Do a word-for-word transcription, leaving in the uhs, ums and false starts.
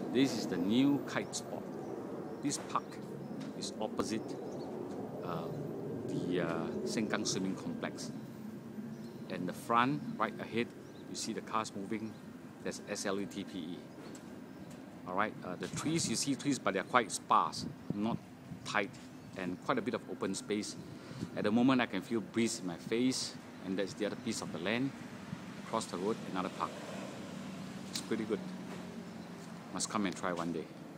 This is the new kite spot. This park is opposite uh, the uh, Sengkang Swimming Complex. And the front, right ahead, you see the cars moving. There's S L E T P E. Alright, uh, the trees, you see trees, but they're quite sparse, not tight, and quite a bit of open space. At the moment, I can feel breeze in my face, and that's the other piece of the land. Across the road, another park. It's pretty good. Must come and try one day.